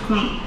せん。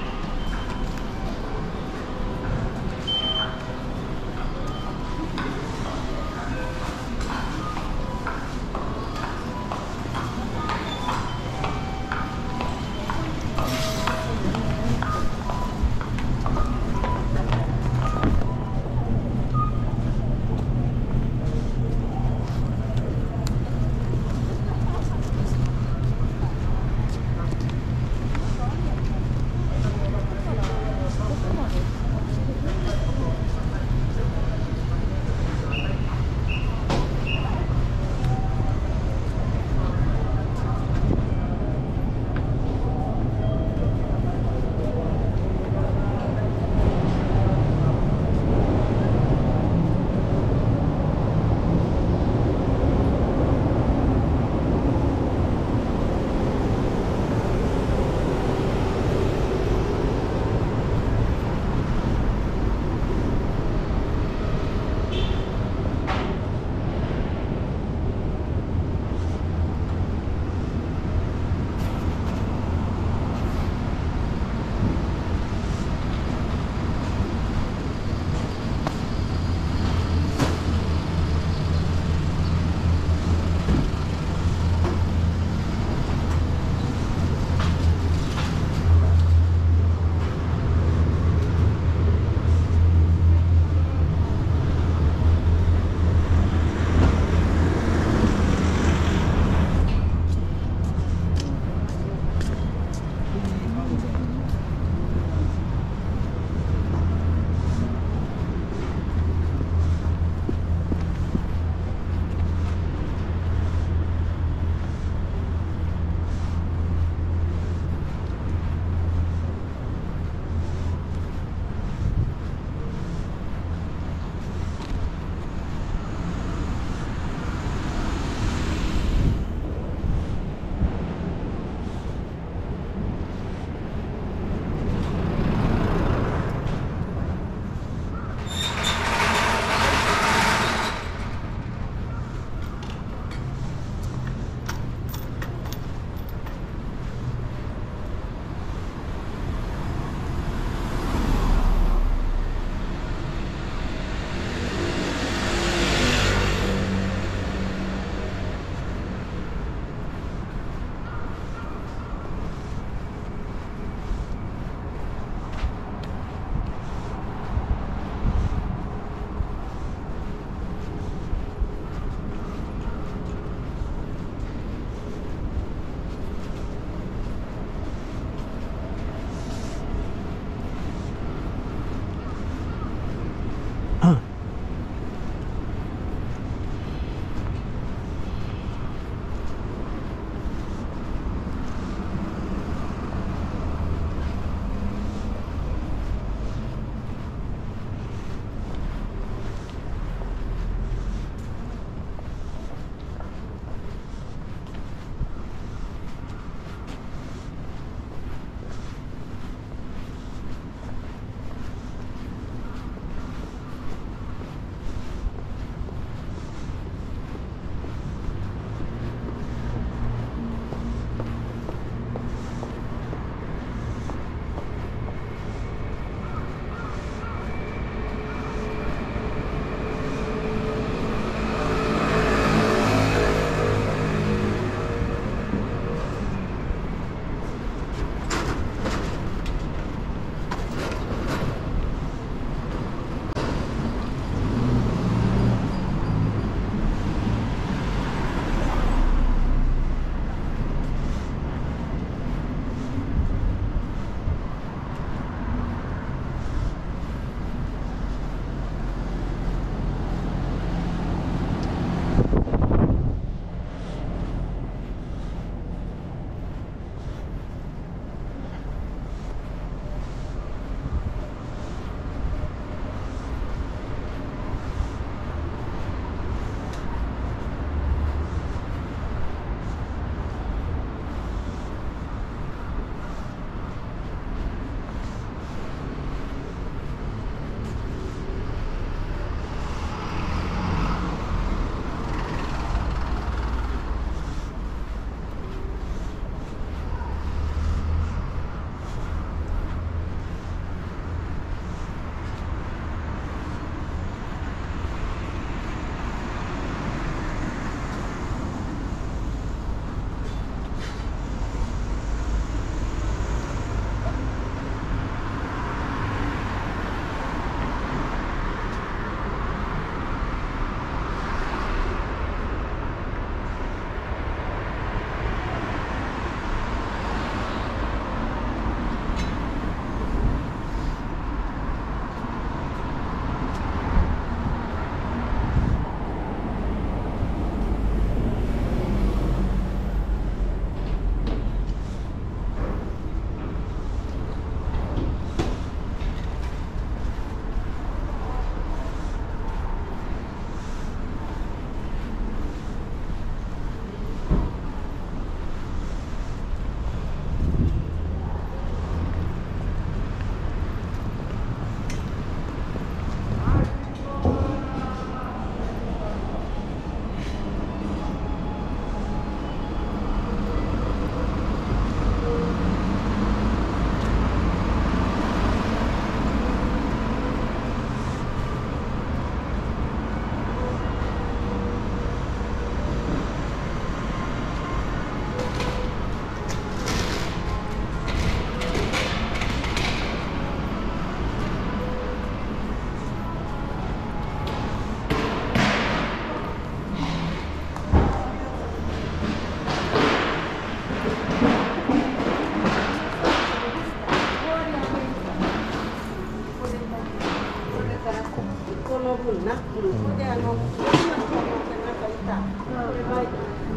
で、今の子ってなんかいた。これバイト。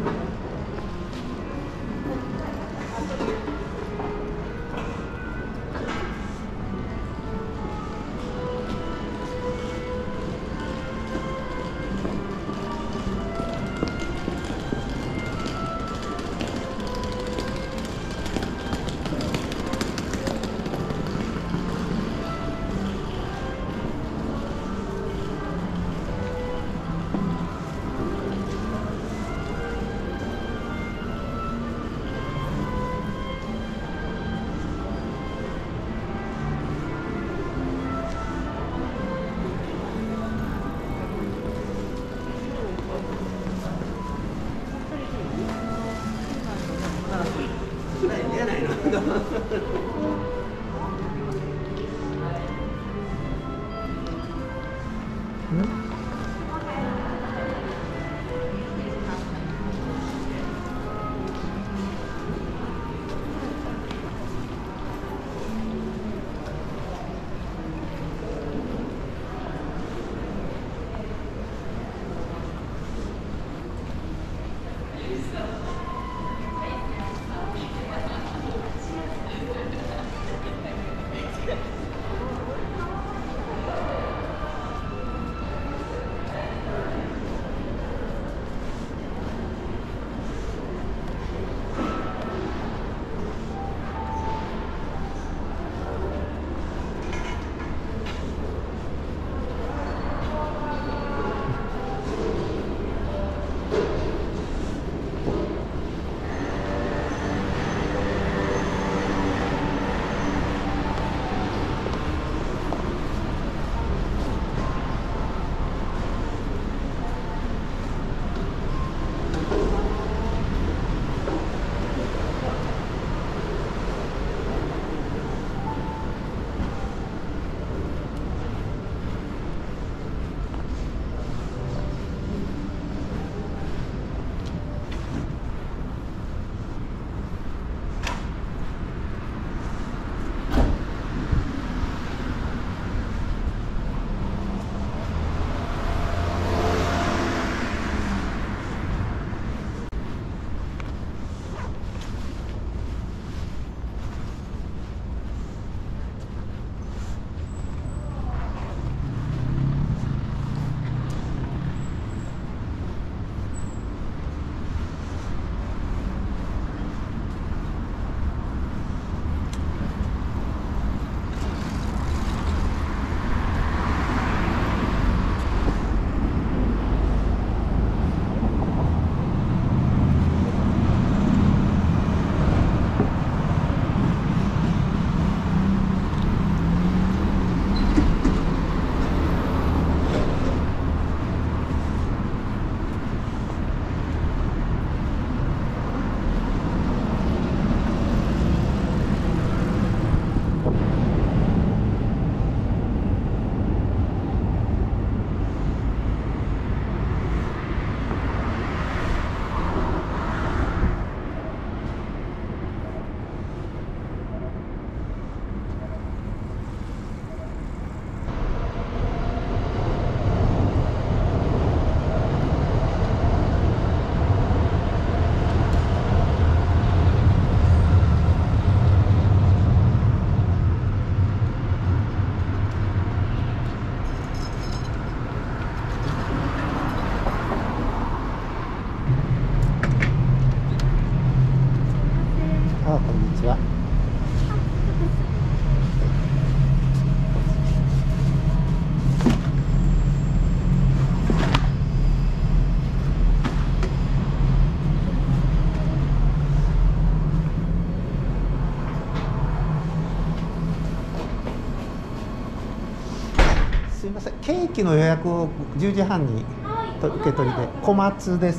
すみません、ケーキの予約を10時半に受け取りで、小松です。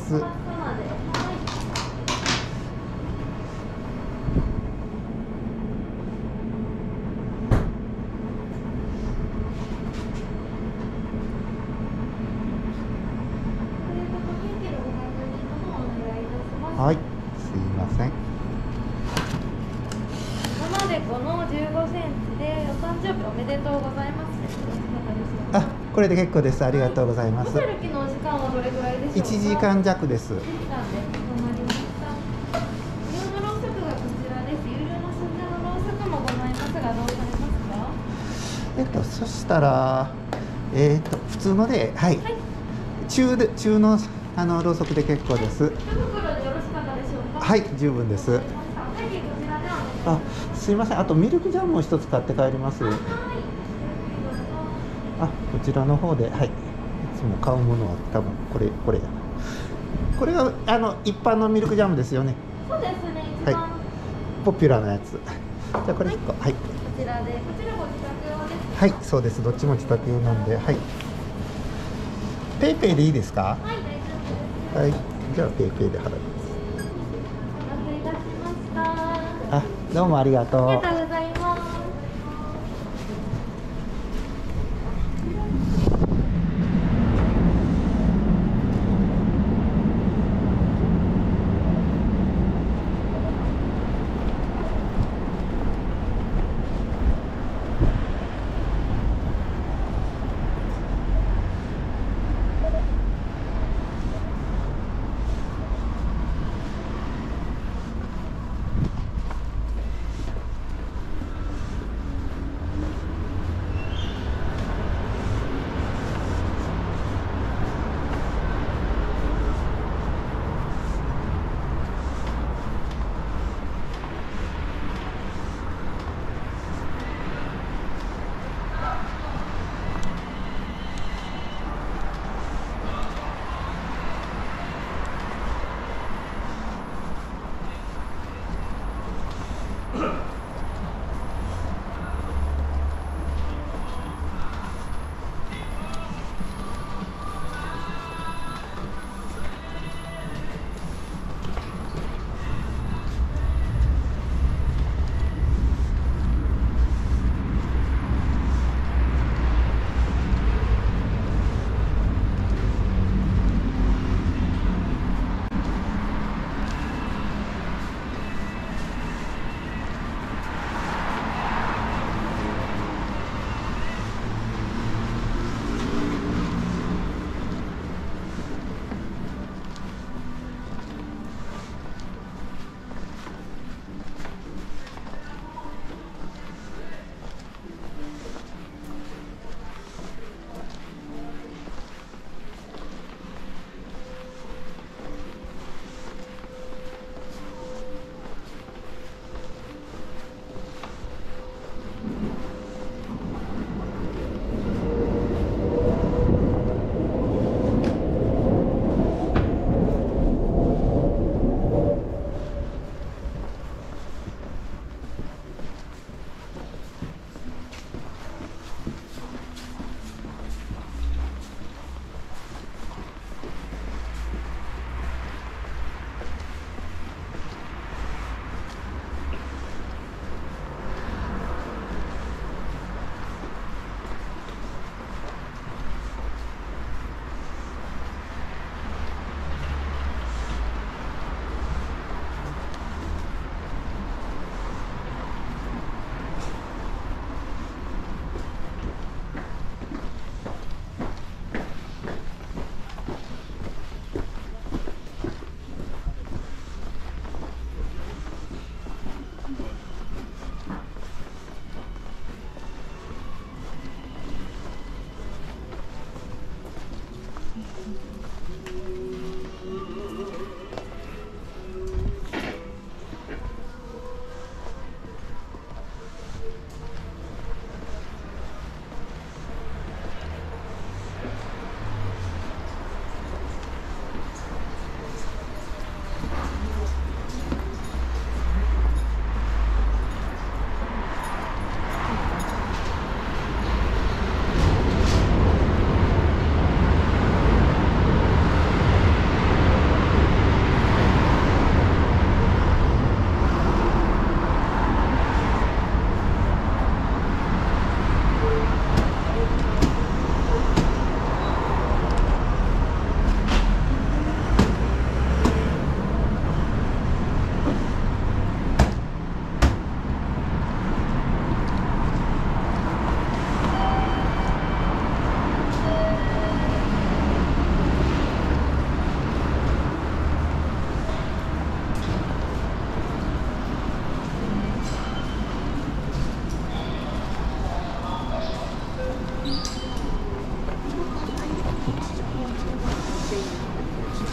はい、すいません。 生でこの15センチでお誕生日おめでとうございます。 あ、 これで結構です。ありがとうございます。 お歩きのお時間はどれぐらいでしょうか。 1時間弱です。 1時間で止まりました。有料のろうそくがこちらです。有料のスズのろうそくもございますが、どうされますか。 そしたら、普通ので、はい、 はい、 中のろうそくで結構です。 一袋でよろしかったでしょうか。 はい、十分です。 はい、こちらでお願いします。 あ、すいません。あとミルクジャムを一つ買って帰ります。 はい、 こちらの方で、はい。いつも買うものは多分これやな。これが一般のミルクジャムですよね。 そうですね。一はい。 番ポピュラーなやつ。じゃあこれ1個、はい。 こちらで、こちらご自宅用です。 はい、そうです。どっちも自宅用なんで、はい。ペイペイでいいですか？ はい、大丈夫です。 はい。じゃあペイペイで払います。 お待たせいたしました。 あ、どうもありがとう。 ありがとうございます。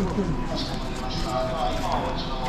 うん